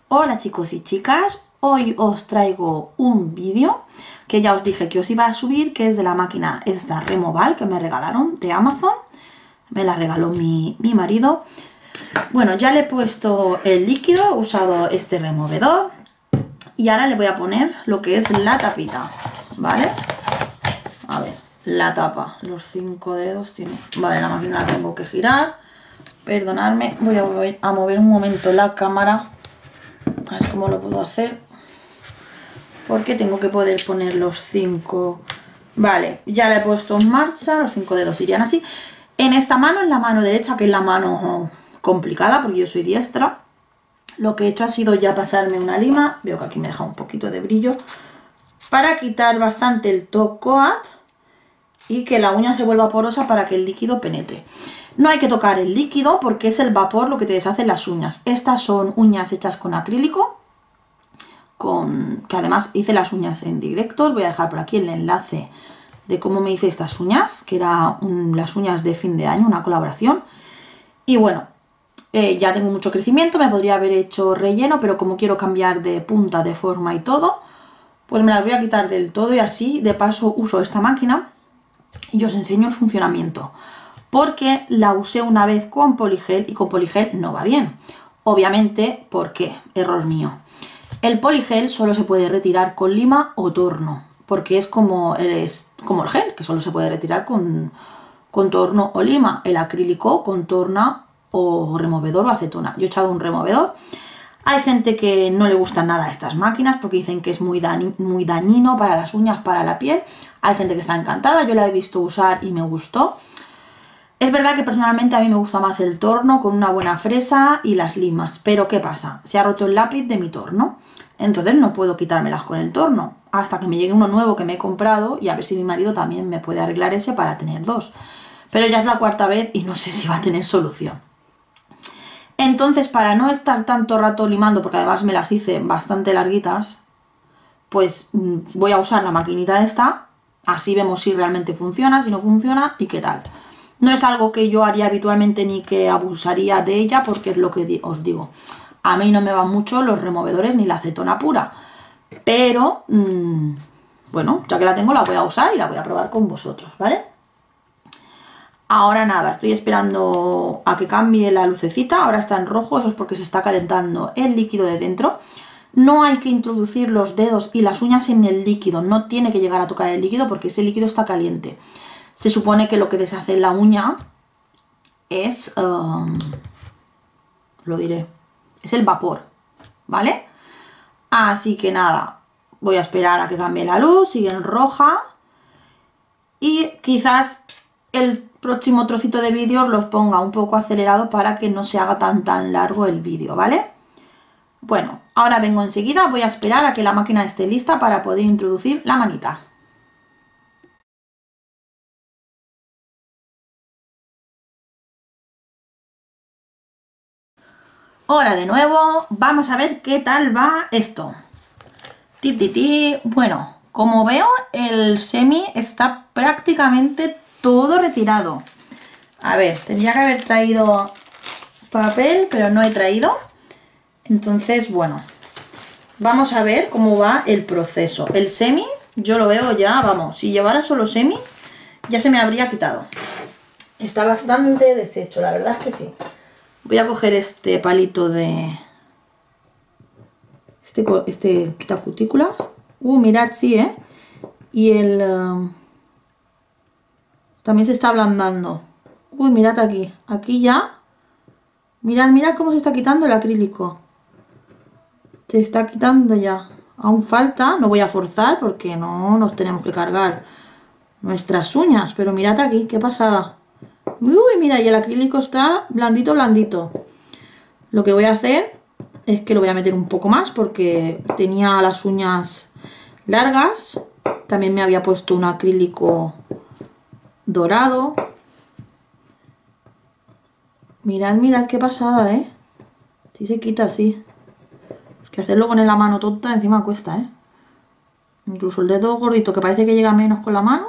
Hola chicos y chicas, hoy os traigo un vídeo que ya os dije que os iba a subir, que es de la máquina esta Removal que me regalaron de Amazon. Me la regaló mi marido. Bueno, ya le he puesto el líquido, he usado este removedor y ahora le voy a poner lo que es la tapita, ¿vale? A ver, la tapa, los 5 dedos tiene... Vale, la máquina la tengo que girar, perdonadme, voy a mover un momento la cámara. A ver cómo lo puedo hacer, porque tengo que poder poner los 5. Vale, ya la he puesto en marcha, los 5 dedos irían así. En esta mano, en la mano derecha, que es la mano complicada porque yo soy diestra, lo que he hecho ha sido ya pasarme una lima, veo que aquí me deja un poquito de brillo, para quitar bastante el top coat y que la uña se vuelva porosa para que el líquido penetre. No hay que tocar el líquido porque es el vapor lo que te deshace las uñas. Estas son uñas hechas con acrílico, que además hice las uñas en directo. Os voy a dejar por aquí el enlace de cómo me hice estas uñas, que eran las uñas de fin de año, una colaboración. Y bueno, ya tengo mucho crecimiento, me podría haber hecho relleno, pero como quiero cambiar de punta, de forma y todo, pues me las voy a quitar del todo y así de paso uso esta máquina y os enseño el funcionamiento. Porque la usé una vez con poligel y con poligel no va bien. Obviamente, ¿por qué? Error mío. El poligel solo se puede retirar con lima o torno, porque es como el gel, que solo se puede retirar con torno o lima. El acrílico con torna o removedor o acetona. Yo he echado un removedor. Hay gente que no le gustan nada estas máquinas porque dicen que es muy dañino para las uñas, para la piel. Hay gente que está encantada, yo la he visto usar y me gustó. Es verdad que personalmente a mí me gusta más el torno con una buena fresa y las limas, pero ¿qué pasa? Se ha roto el lápiz de mi torno, entonces no puedo quitármelas con el torno hasta que me llegue uno nuevo que me he comprado y a ver si mi marido también me puede arreglar ese para tener dos. Pero ya es la cuarta vez y no sé si va a tener solución. Entonces, para no estar tanto rato limando, porque además me las hice bastante larguitas, pues voy a usar la maquinita esta, así vemos si realmente funciona, si no funciona y qué tal. No es algo que yo haría habitualmente ni que abusaría de ella porque es lo que os digo. A mí no me van mucho los removedores ni la acetona pura. Pero, bueno, ya que la tengo la voy a usar y la voy a probar con vosotros, ¿vale? Ahora nada, estoy esperando a que cambie la lucecita. Ahora está en rojo, eso es porque se está calentando el líquido de dentro. No hay que introducir los dedos y las uñas en el líquido. No tiene que llegar a tocar el líquido porque ese líquido está caliente. Se supone que lo que deshace la uña es, lo diré, es el vapor, ¿vale? Así que nada, voy a esperar a que cambie la luz, sigue en roja y quizás el próximo trocito de vídeo os los ponga un poco acelerado para que no se haga tan largo el vídeo, ¿vale? Bueno, ahora vengo enseguida, voy a esperar a que la máquina esté lista para poder introducir la manita. Hola de nuevo, vamos a ver qué tal va esto. Bueno, como veo el semi está prácticamente todo retirado. A ver, tendría que haber traído papel, pero no he traído. Entonces, bueno, vamos a ver cómo va el proceso. El semi, yo lo veo ya, vamos, si llevara solo semi, ya se me habría quitado. Está bastante deshecho, la verdad es que sí. Voy a coger este palito de... Este quita cutículas. Mirad, sí, ¿eh? Y el... también se está ablandando. Mirad aquí. Aquí ya. Mirad cómo se está quitando el acrílico. Se está quitando ya. Aún falta. No voy a forzar porque no nos tenemos que cargar nuestras uñas. Pero mirad aquí, qué pasada. Mira, y el acrílico está blandito, blandito. Lo que voy a hacer es que lo voy a meter un poco más porque tenía las uñas largas. También me había puesto un acrílico dorado. Mirad qué pasada, ¿eh? Sí se quita así. Es que hacerlo con la mano tonta encima cuesta, ¿eh? Incluso el dedo gordito que parece que llega menos con la mano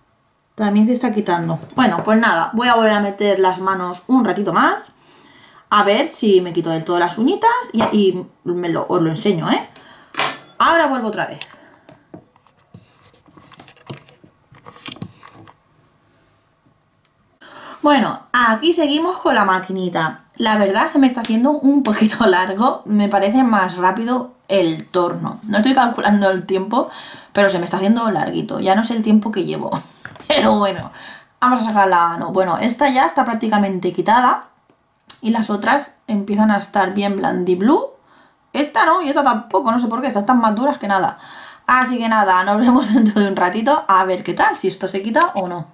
también se está quitando. Bueno, pues nada, voy a volver a meter las manos un ratito más. A ver si me quito del todo las uñitas y os lo enseño, ¿eh? Ahora vuelvo otra vez. Bueno, aquí seguimos con la maquinita. La verdad se me está haciendo un poquito largo. Me parece más rápido el torno. No estoy calculando el tiempo, pero se me está haciendo larguito. Ya no sé el tiempo que llevo. Pero bueno, vamos a sacarla. No, bueno, esta ya está prácticamente quitada. Y las otras empiezan a estar bien blandiblue. Esta no, y esta tampoco, no sé por qué. Estas están más duras que nada. Así que nada, nos vemos dentro de un ratito a ver qué tal, si esto se quita o no.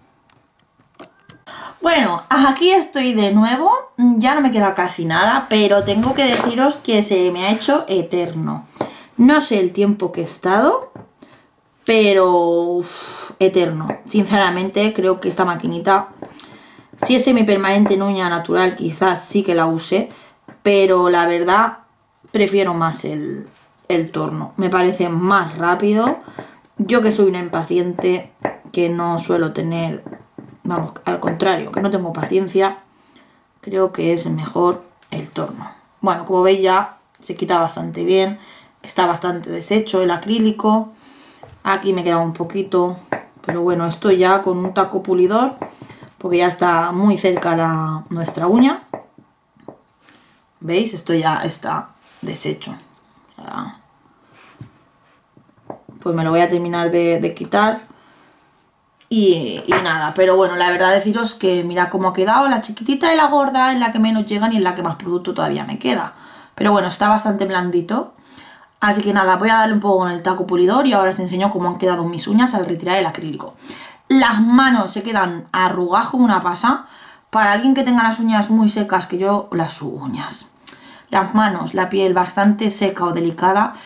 Bueno, aquí estoy de nuevo, ya no me queda casi nada, pero tengo que deciros que se me ha hecho eterno. No sé el tiempo que he estado, pero eterno. Sinceramente creo que esta maquinita, si es semipermanente en uña natural, quizás sí que la use, pero la verdad prefiero más el torno. Me parece más rápido. Yo que soy una impaciente, que no suelo tener... Vamos, al contrario, que no tengo paciencia, creo que es mejor el torno. Bueno, como veis ya se quita bastante bien, está bastante deshecho el acrílico. Aquí me queda un poquito, pero bueno, esto ya con un taco pulidor, porque ya está muy cerca nuestra uña. ¿Veis? Esto ya está deshecho. Ya. Pues me lo voy a terminar de quitar. Y nada, pero bueno, la verdad deciros que mira cómo ha quedado la chiquitita y la gorda, en la que menos llegan y en la que más producto todavía me queda. Pero bueno, está bastante blandito. Así que nada, voy a darle un poco con el taco pulidor y ahora os enseño cómo han quedado mis uñas al retirar el acrílico. Las manos se quedan arrugadas como una pasa. Para alguien que tenga las uñas muy secas, que yo las uñas. Las manos, la piel bastante seca o delicada.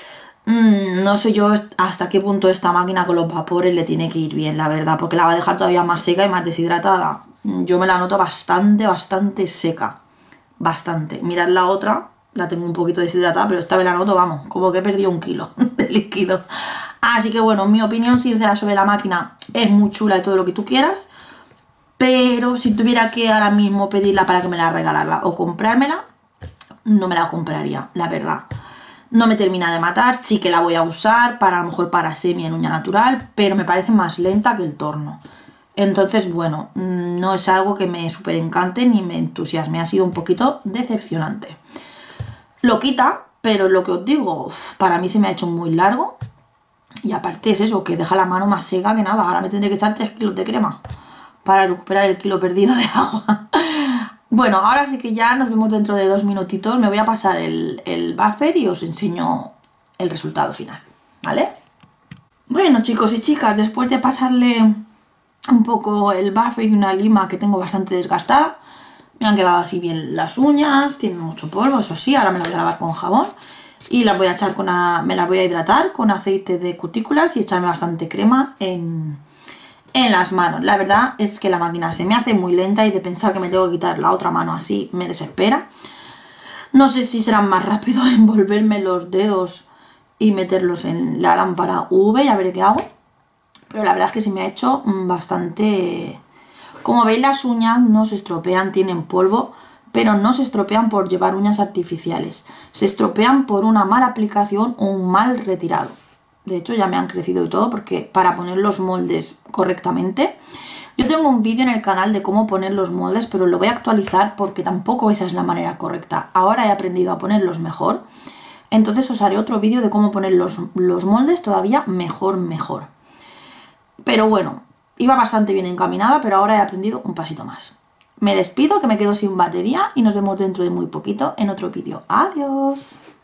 No sé yo hasta qué punto esta máquina con los vapores le tiene que ir bien, la verdad, porque la va a dejar todavía más seca y más deshidratada. Yo me la noto bastante seca. Bastante. Mirad la otra, la tengo un poquito deshidratada, pero esta me la noto, vamos, como que he perdido 1 kilo de líquido. Así que bueno, mi opinión sincera sobre la máquina es muy chula y todo lo que tú quieras, pero si tuviera que ahora mismo pedirla para que me la regalara o comprármela, no me la compraría, la verdad. No me termina de matar, sí que la voy a usar para a lo mejor para semi en uña natural, pero me parece más lenta que el torno. Entonces, bueno, no es algo que me súper encante ni me entusiasme, ha sido un poquito decepcionante. Lo quita, pero lo que os digo, para mí se me ha hecho muy largo. Y aparte es eso, que deja la mano más seca que nada. Ahora me tendré que echar 3 kilos de crema para recuperar el kilo perdido de agua. Bueno, ahora sí que ya nos vemos dentro de 2 minutitos. Me voy a pasar el buffer y os enseño el resultado final, ¿vale? Bueno, chicos y chicas, después de pasarle un poco el buffer y una lima que tengo bastante desgastada, me han quedado así bien las uñas, tienen mucho polvo, eso sí. Ahora me las voy a lavar con jabón y las voy a echar me las voy a hidratar con aceite de cutículas y echarme bastante crema en las manos. La verdad es que la máquina se me hace muy lenta y de pensar que me tengo que quitar la otra mano así me desespera. No sé si será más rápido envolverme los dedos y meterlos en la lámpara UV, ya veré qué hago. Pero la verdad es que se me ha hecho bastante... Como veis, las uñas no se estropean, tienen polvo, pero no se estropean por llevar uñas artificiales. Se estropean por una mala aplicación o un mal retirado. De hecho ya me han crecido y todo, porque para poner los moldes correctamente, yo tengo un vídeo en el canal de cómo poner los moldes, pero lo voy a actualizar porque tampoco esa es la manera correcta. Ahora he aprendido a ponerlos mejor, entonces os haré otro vídeo de cómo poner los moldes todavía mejor. Pero bueno, iba bastante bien encaminada, pero ahora he aprendido un pasito más. Me despido, que me quedo sin batería y nos vemos dentro de muy poquito en otro vídeo. ¡Adiós!